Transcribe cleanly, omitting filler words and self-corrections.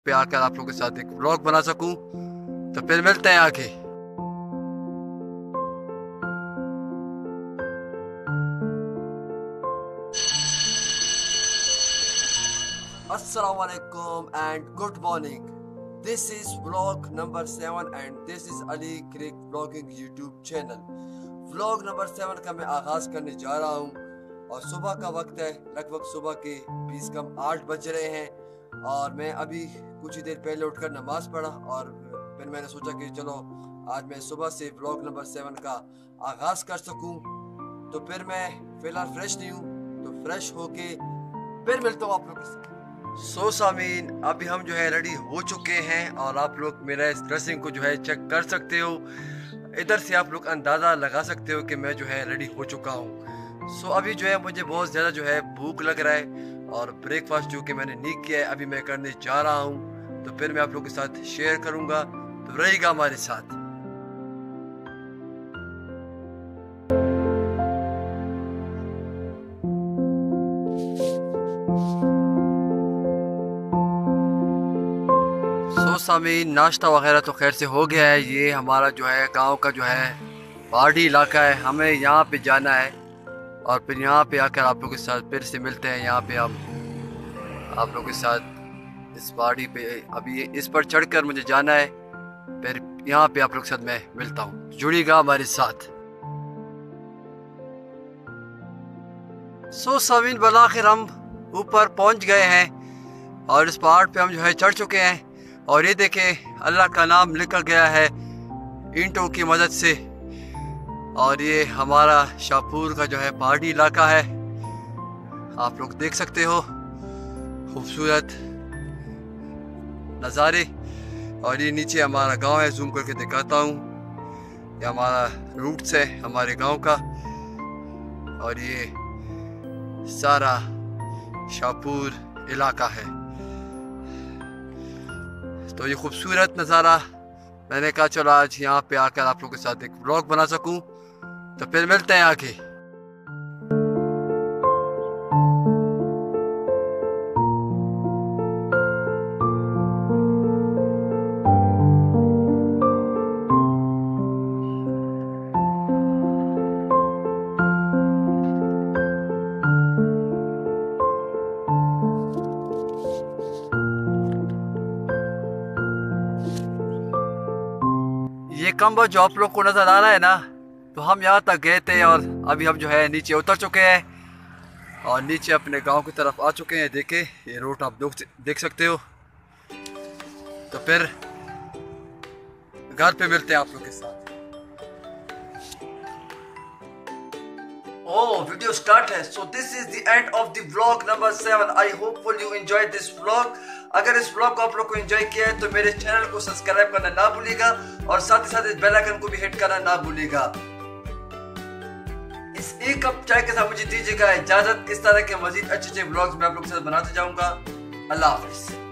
पे आकर आप लोगों के साथ एक व्लॉग बना सकूं। तो फिर मिलते हैं आगे। अस्सलाम वालेकुम and good morning. This is vlog number 7 and this is Ali crick vlogging YouTube channel. Vlog number 7 का मैं आगाज करने जा रहा हूँ और सुबह का वक्त है, लगभग सुबह के 20 कम 8 बज रहे हैं और मैं अभी कुछ ही देर पहले उठकर नमाज पढ़ा और फिर मैंने सोचा कि चलो आज मैं सुबह से व्लॉग नंबर 7 का आगाज कर सकूं। तो फिर मैं फिलहाल फ्रेश नहीं हूँ, तो फ्रेश होके फिर मिलता हूँ आप लोगों से। सामीन, अभी हम जो है रेडी हो चुके हैं और आप लोग मेरा इस ड्रेसिंग को जो है चेक कर सकते हो। इधर से आप लोग अंदाज़ा लगा सकते हो कि मैं जो है रेडी हो चुका हूँ। अभी जो है मुझे बहुत ज़्यादा जो है भूख लग रहा है और ब्रेकफास्ट जो कि मैंने नहीं किया है अभी मैं करने जा रहा हूँ। तो फिर मैं आप लोग के साथ शेयर करूँगा, तो रहेगा हमारे साथ। सामीन, नाश्ता वगैरह तो खैर से हो गया है। ये हमारा जो है गांव का जो है पहाड़ी इलाका है, हमें यहाँ पे जाना है और फिर यहाँ पे आकर आप लोगों के साथ फिर से मिलते हैं। यहाँ पे आप लोगों के साथ इस पहाड़ी पे अभी इस पर चढ़कर मुझे जाना है, फिर यहाँ पे आप लोग के साथ मैं मिलता हूँ। जुड़िएगा हमारे साथ। सामीन, बलाखिर हम ऊपर पहुँच गए हैं और इस पहाड़ पे हम जो है चढ़ चुके हैं और ये देखें अल्लाह का नाम लिखा गया है ईंटों की मदद से। और ये हमारा शाहपुर का जो है पहाड़ी इलाका है, आप लोग देख सकते हो खूबसूरत नज़ारे। और ये नीचे हमारा गांव है, जूम करके दिखाता हूँ। ये हमारा रूट्स है हमारे गांव का और ये सारा शाहपुर इलाका है। तो ये खूबसूरत नज़ारा, मैंने कहा चलो आज यहाँ पे आकर आप लोगों के साथ एक व्लॉग बना सकूं। तो फिर मिलते हैं आगे। ये खंभा जो आप लोग को नजर आ रहा है ना, तो हम यहाँ तक गए थे और अभी हम जो है नीचे उतर चुके हैं और नीचे अपने गांव की तरफ आ चुके हैं। देखे ये रोड आप लोग देख सकते हो। तो फिर घर पे मिलते हैं आप लोग के साथ। वीडियो स्टार्ट है। So this is the end of the vlog number 7। I hopeful you enjoy this vlog. अगर इस व्लॉग को आप लोग को एंजॉय किया है तो मेरे चैनल को सब्सक्राइब करना ना भूलिएगा और साथ ही साथ इस बेल आइकन को भी हिट करना ना भूलिएगा। इस एक कप चाय के साथ मुझे दीजिएगा इजाजत। इस तरह के मजीद अच्छे व्लॉग्स मैं आप लोगों के साथ बनाते जाऊंगा। अल्लाह हाफिज।